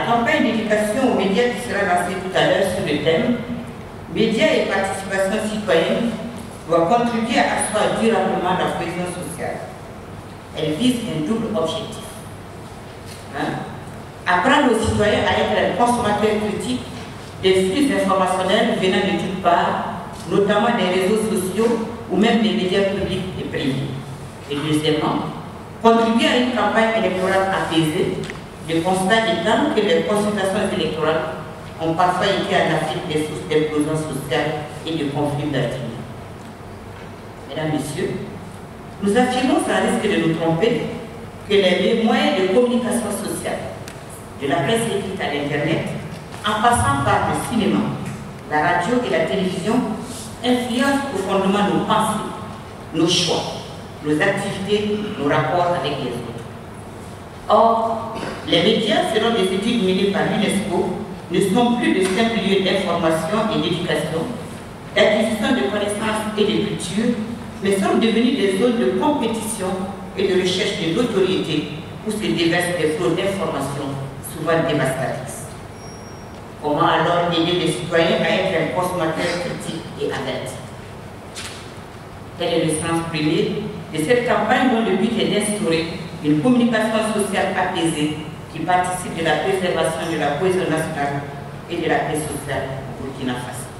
campagne d'éducation aux médias qui sera lancée tout à l'heure sur le thème « Médias et participation citoyenne » doit contribuer à asseoir durablement la cohésion sociale. Elle vise un double objectif. Apprendre aux citoyens à être un consommateur critique des flux informationnels venant de toutes parts, notamment des réseaux sociaux ou même des médias publics et privés. Et deuxièmement, contribuer à une campagne électorale apaisée, le constat étant que les consultations électorales ont parfois été en Afrique des sources d'explosion sociale et de conflits d'artillerie. Mesdames, Messieurs, nous affirmons sans risque de nous tromper que les moyens de communication sociale, de la presse écrite à l'Internet, en passant par le cinéma, la radio et la télévision, influencent profondément nos pensées, nos choix, nos activités, nos rapports avec les autres. Or, les médias, selon des études menées par l'UNESCO, ne sont plus de simples lieux d'information et d'éducation, d'acquisition de connaissances et de culture, mais sont devenus des zones de compétition et de recherche de notoriété où se déversent des flots d'informations souvent dévastatrices. Comment alors aider les citoyens à être un consommateur critique et averti? Tel est le sens premier de cette campagne dont le but est d'instaurer une communication sociale apaisée qui participe de la préservation de la cohésion nationale et de la paix sociale au Burkina Faso.